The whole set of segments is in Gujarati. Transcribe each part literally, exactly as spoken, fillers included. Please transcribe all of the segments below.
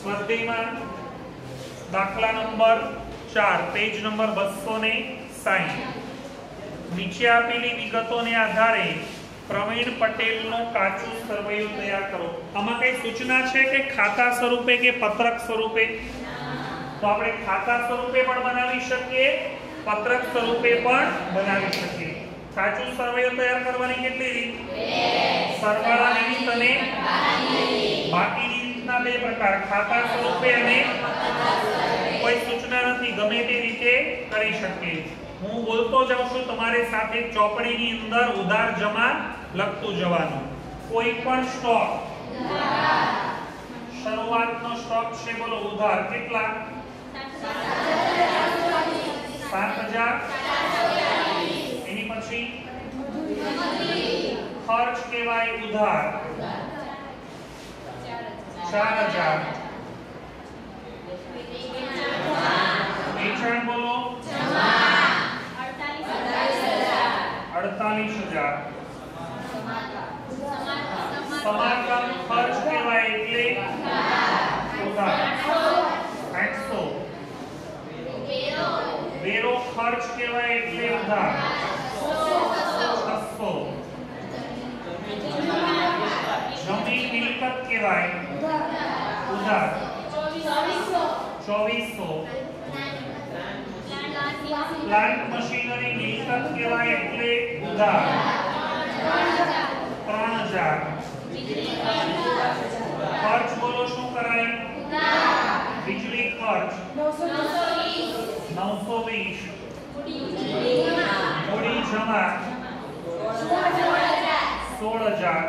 સ્વાધ્યાયમાં દાખલા નંબર ચાર પેજ નંબર બસો સાઠ નીચે આપેલી વિગતોને આધારે પ્રવીણ પટેલનો કાચું સરવૈયું તૈયાર કરો। આમાં કઈ સૂચના છે કે ખાતા સ્વરૂપે કે પત્રક સ્વરૂપે? તો આપણે ખાતા સ્વરૂપે પણ બનાવી શકીએ, પત્રક સ્વરૂપે પણ બનાવી શકીએ। કાચું સરવૈયું તૈયાર કરવાની કેટલી રીત? સરવાળાની રીત અને બાકીની રીતના બે પ્રકાર, ખાતા સ્વરૂપે અને કોઈ સૂચના નથી, ગમે તે રીતે કરી શકીએ। હું બોલતો જાઉં છું, તમારે સાથે ચોપડીની અંદર ઉધાર જમા લખતું જવાનું। કોઈ પણ સ્ટોક, શરૂઆતનો સ્ટોક છે, બોલો ઉધાર કેટલા? સાત હજાર। એની પછી ખર્ચ કહેવાય ઉધાર ચાર હજાર। વેચાણ બોલો अड़तालीस हजार। समारकाम खर्च कहेवाय એટલે ઉધાર आठ सौ। વેરો ખર્ચ કહેવાય એટલે ઉધાર छह सौ। જમીન મિલકત કહેવાય ઉધાર चौबीस सौ। प्लांट मशीनरी मिलकत कहेवाय એટલે ઉધાર तीन हज़ार। खर्च बोलो શું કરાય? बिजली खर्च नौ सौ बीस। મૂડી જમા सोलह हज़ार।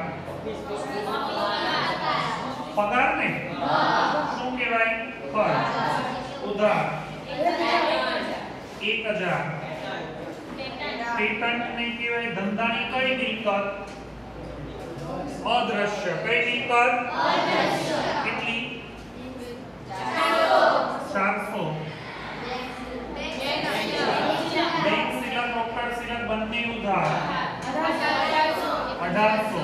પગાર ને શું કહેવાય? ખર્ચ ઉધાર एक हज़ार। पेटेंट ने कहेवाय धंधानी कई मिलकत? अदृश्य। कई मिलकत? अदृश्य। कितनी? चार सौ। बैंक सिलक रोकड़ सिलक बन्ने उधार अठारह सौ।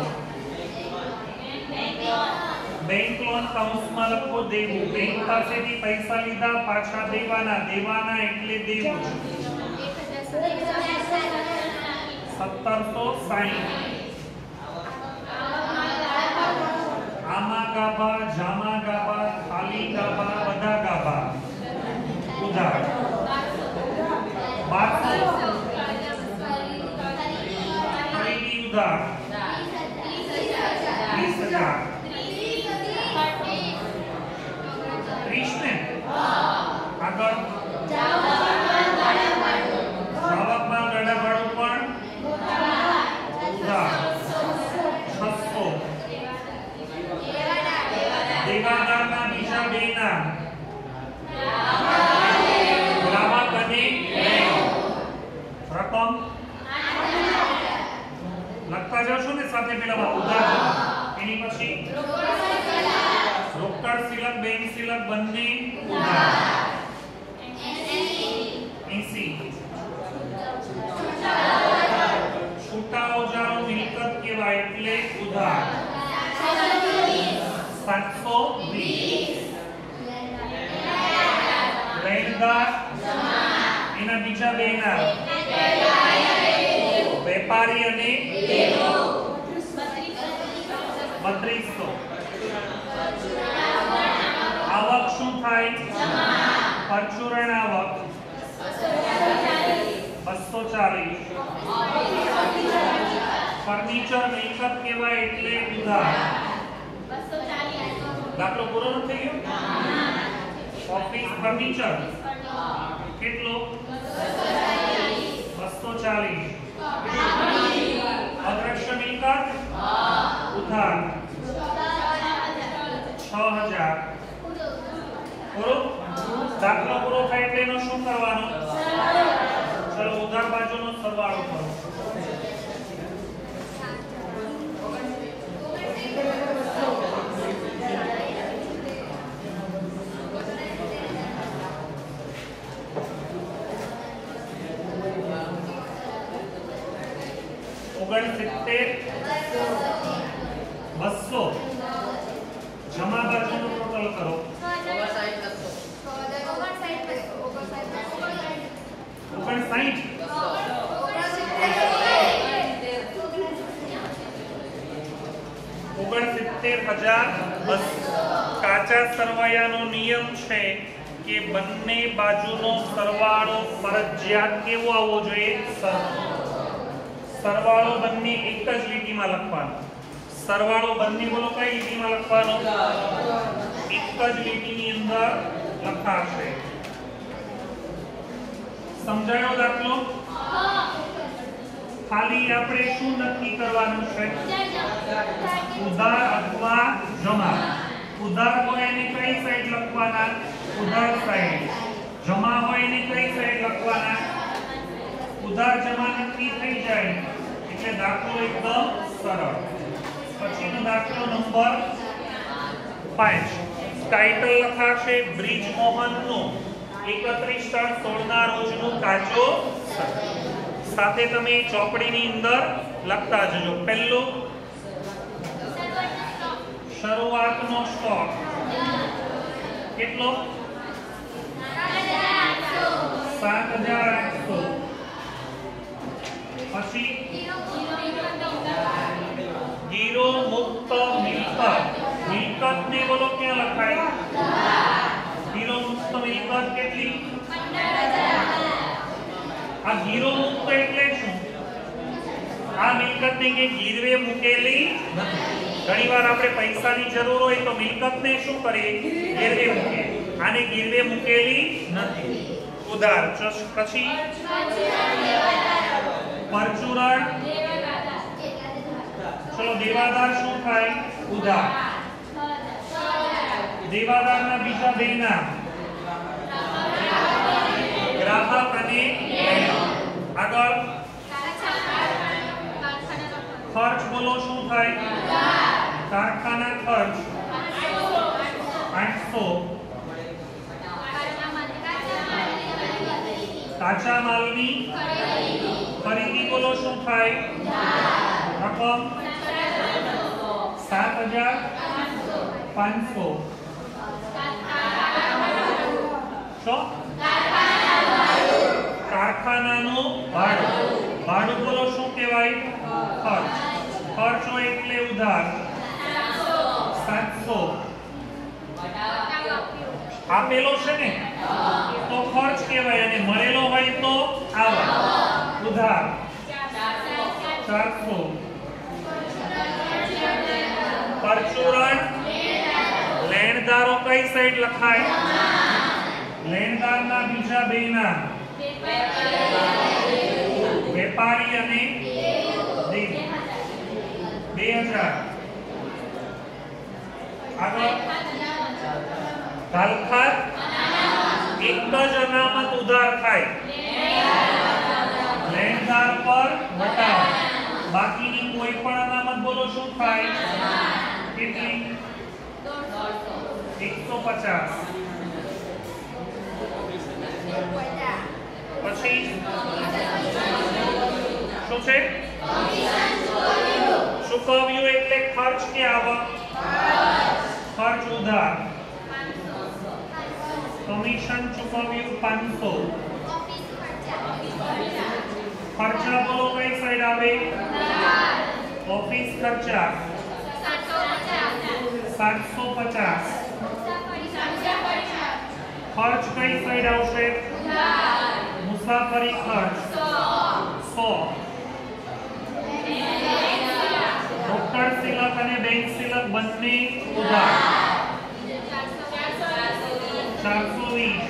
बैंक लोन काउंसમાં લખો દેવું। બેંક પાસેથી પૈસા લીધા, પાછા દેવાના, દેવાના એટલે દેવું सत्तर सौ साठ। आमा गाभा, जामा गाभा, खाली गाभा, बधा गाभा उधार बारह सौ। खरीदी उधार बीस हजार। ત્રીસ ને આગળ જવાબમાં ગડા ભાડું પણ ઉધાર છસો। દેવાદારના બીજા બે નામ ગ્રાહક અને રકમ લખતા જશો ને સાથે પેલા ઉધાર એની પછી રોકડ સિલક બેંક સિલક બંને ઉધાર એંસી। છૂટા ઓજારો મિલકત કહેવાય એટલે ઉધાર सात सौ बीस। લેણદાર એના બીજા બે નામ વેપારી અને બત્રીસ सौ। आवक શું થાય? પરચુરણ આવક બસો ચાલીસ। ફર્નિચર મિલકત કહેવાય એટલે ઉધાર દાખલો પૂરો નથી થયો? ઓફિસ ફર્નિચર કેટલો? બસો ચાલીસ। અદ્રશ્ય મિલકત ઉધાર છ હજાર। પૂરો દાખલો પૂરો થાય એટલે એનો શું કરવાનો? ચલો ઉધાર બાજુનો સરવાળો કરો। ઓગણસિત્તેર બસો। જમા બાજુનો ટોટલ ટોટલ કરો ઓગણસાઠ ઓગણસિત્તેર હજાર બસો. કાચા સરવાયાનો નિયમ છે કે બંને બાજુનો સરવાળો ફરજિયાત કેવો આવવો જોઈએ? સરવાળો બંને એક જ લીટીમાં લખવાનો. સરવાળો બંને બોલો કઈ લીટીમાં લખવાનો? એક જ લીટીની અંદર લખાશે. સમજાયો દાખલો? ખાલી આપણે શું નક્કી કરવાનું છે? ઉધાર અથવા જમા. ઉધાર હોય એની કઈ સાઈડ લખવાના? ઉધાર સાઈડ. જમા હોય એની કઈ સાઈડ લખવાના? ઉધાર જમા નક્કી થઈ જાય એટલે દાખલો એકદમ સરળ. પછીનો દાખલો નંબર પાંચ. ટાઇટલ લખાશે બ્રિજ મોહનનો એકત્રીસ ચાર સોળ ના રોજનું કાચો સાથે તમે ચોપડીની અંદર લખતા જજો. પહેલું શરૂઆતનો સ્ટોક કેટલો? સાત હજાર આઠસો. પછી ગીરો મુક્ત મિલકત. મિલકત ને બોલો ક્યાં લખાય? ગીરો મુક્ત મિલકત કેટલી? આ ગીરો મુક્ત એટલે શું? આ મિલકત ને કે ગીરવે મૂકેલી નથી. ઘણીવાર આપણે પૈસાની જરૂર હોય તો મિલકતને શું કરીએ? ગીરવે મૂકીએ. આને ગીરવે મૂકેલી નથી. ઉધાર. પછી પરચુરણ. ચલો દેવાદાર શું થાય? ઉધાર. દેવાદારના બીજા બે નામ ગ્રાહક અને આગળ ખર્ચ બોલો શું થાય? કારખાના ખર્ચ આઠસો. કાચા માલની ખરીદી બોલો શું થાય? રકમ સાત હજાર પાંચસો. કારખાનાનું ભાડું. ભાડું બોલો શું કહેવાય? ખર્ચ. ખર્ચ હોય એટલે ઉધાર સાતસો. આપેલો છે ને તો ખર્ચ કહેવાય અને મળેલો હોય તો આવક. ઉધાર ચારસો. પરચુરણ. લેણદારો કઈ સાઈડ લખાય? લેણદારના બીજા બે નામ વેપારી અને દેવી. બે હજાર. આગળ ઘાલખાત. એક જ અનામત ઉધાર થાય. લેણદાર પર વટાવ. બાકીની કોઈ પણ અનામત બોલો શું થાય? કેટલી? એકસો પચાસ. પછી શું છે? ચૂકવ્યું એટલે ખર્ચ કે આવક? ખર્ચ ઉધાર. કમિશન ચૂકવ્યું પાંચસો. ખર્ચા બોલો કઈ સાઈડ આવે? ઓફિસ ખર્ચા સાતસો પચાસ. ખર્ચ કઈ સાઈડ આવશે? મુસાફરી ખર્ચ સો. રોકડ સિલક અને બેંક સિલક બંને ઉધાર ચારસો વીસ.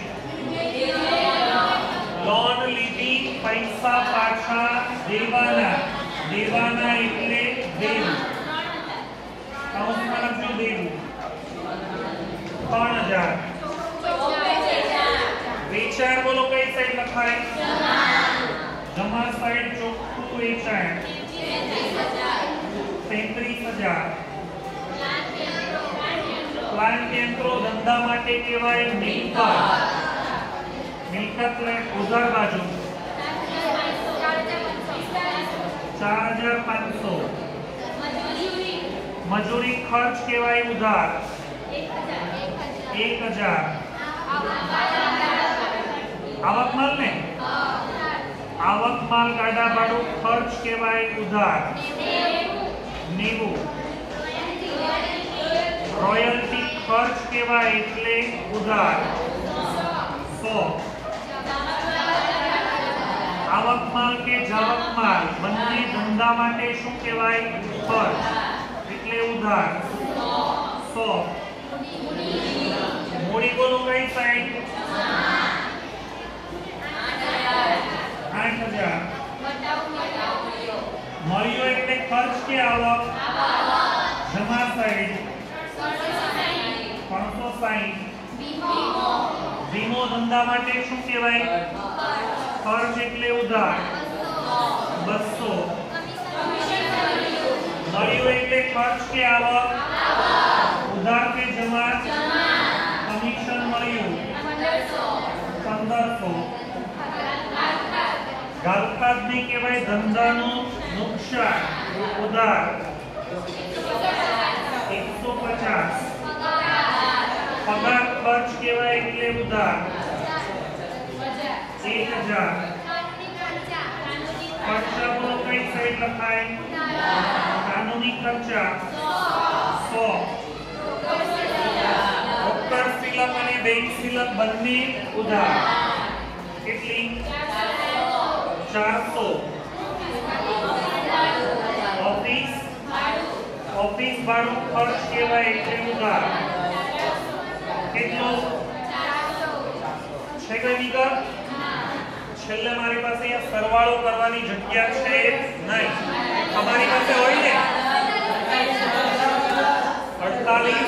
લોન લીધી પૈસા પાછા દેવાના. દેવાના એટલે દેવું. કૌંસમાં લખજો દેવું. ત્રણ હજાર. વેચાણ બોલો કઈ સાઈડ લખાય? જમા સાઈડ ચોખ્ખું વેચાણ તેત્રીસ હજાર. પ્લાન્ટ યંત્રો ધંધા માટે કહેવાય મિલકત. મિલકત ઉધાર બાજુ ચાર હજાર પાંચસો. મજૂરી ખર્ચ કહેવાય ઉધાર એક હજાર આવક માલ ને આવક માલ ગાડા ભાડું ખર્ચ કહેવાય ઉધાર નેવું રોયલ્ટી ખર્ચ કહેવાય એટલે ઉધાર સો આવક માલ કે જાવક માલ બંને ધંધા માટે શું કહેવાય ખર્ચ એટલે ઉધાર સો મૂડી બોલો કઈ સાઈડ આઠ હજાર મળ્યો એટલે ખર્ચ કે આવક જમા સાઈડ ત્રણસો સાઈઠ વીમો ધંધા માટે શું કહેવાય ખર્ચ એટલે ઉધાર બસો મળ્યું એટલે ખર્ચ કે આવક ઉધાર કે જમા કમિશન મળ્યું પંદરસો ગાલખાત ને કહેવાય ધંધાનું નુકસાન ઉધાર એકસો પચાસ પગાર ખર્ચ કહેવાય એટલે ઉધાર એક હજાર ખર્ચા બોલો કઈ સાઈડ લખાય કાનૂની ખર્ચા સો રોકડ સિલક અને બેંક સિલક બંને ઉધાર કેટલી ચારસો ઓફિસ ઓફિસ ભાડું ખર્ચ કહેવાય એટલે ઉધાર કેટલું છે કઈ વિગત છેલ્લે મારી પાસે અહીંયા સરવાળો કરવાની જગ્યા છે નહીં તમારી પાસે હોય ને અડતાલીસ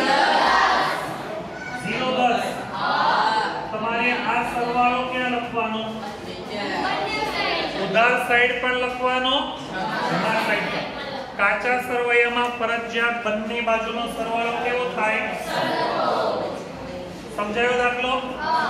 ઝીરો દસ તમારે આ સરવાળો ક્યાં લખવાનો ઉધાર સાઈડ પર લખવાનો જમા સાઈડ પર કાચા સરવૈયામાં ફરજિયાત બંને બાજુનો સરવાળો કેવો થાય સમજાયો દાખલો